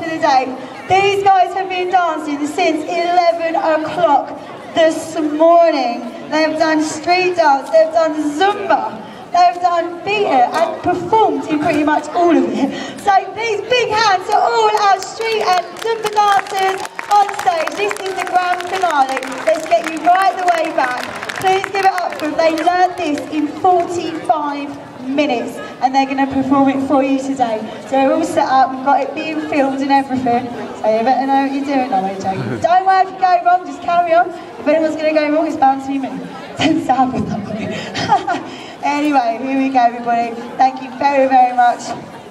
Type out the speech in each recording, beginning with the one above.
the day. These guys have been dancing since 11 o'clock this morning. They've done street dance, they've done Zumba, they've done theatre and performed in pretty much all of it. So these big hands are all our street and Zumba dancers on stage. This is the grand finale. Let's get you right the way back. Please give it up for them. They learned this in 45 minutes and they're going to perform it for you today. So we're all set up, we've got it being filmed and everything. So you better know what you're doing. No, I'm joking. Don't worry if you go wrong, just carry on. If anyone's going to go wrong, it's bound to be me. Don't start with that way. Anyway, here we go everybody. Thank you very, very much.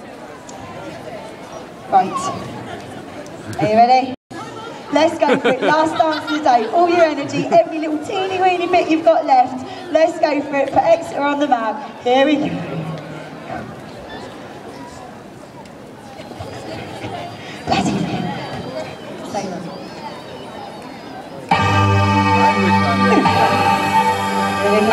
Right. Are you ready? Let's go for it. Last dance of the day. All your energy, every little teeny weeny bit you've got left. Let's go for it. Put Exeter on the map. Here we go. Bloody hell. Say that. Here we go.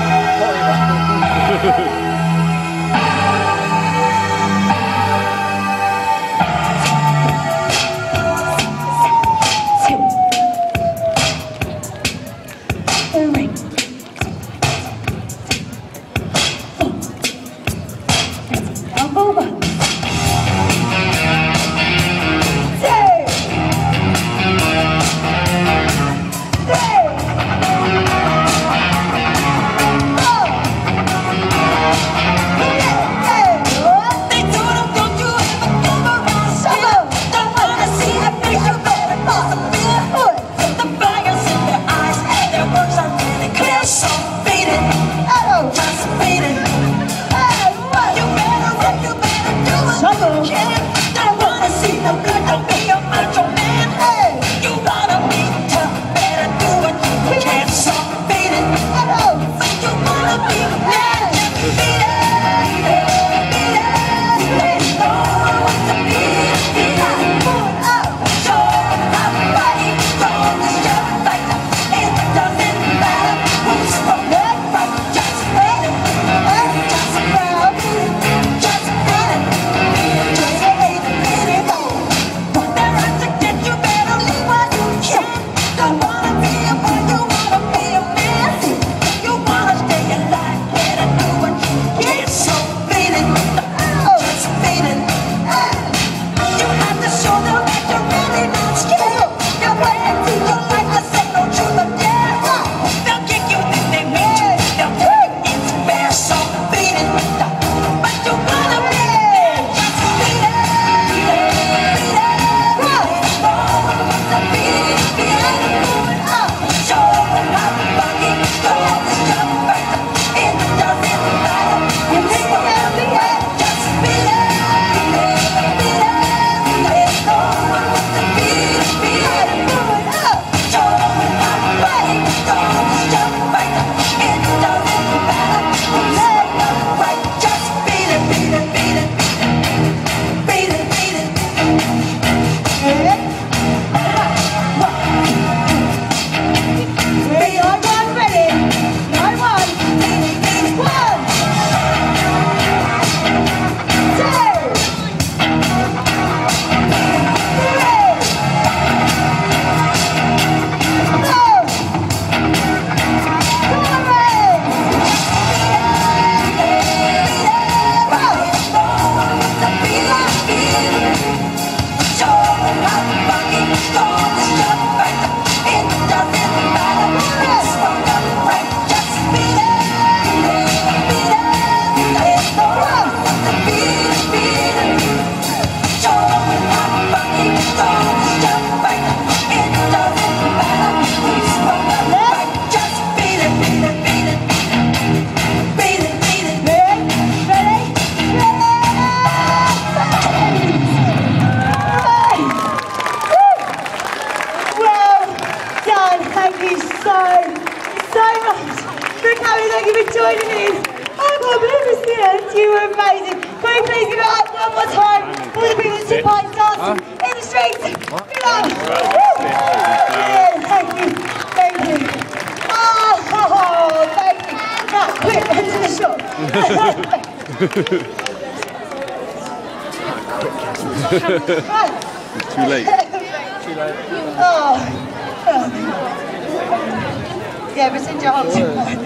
You were amazing. Can we please give it up one more time for the people that took part in dancing in the streets? Give it up. Thank you. Thank you. Oh, thank you. Now, quick, into the shop. Right. It's too late. Oh. Yeah, but it's in your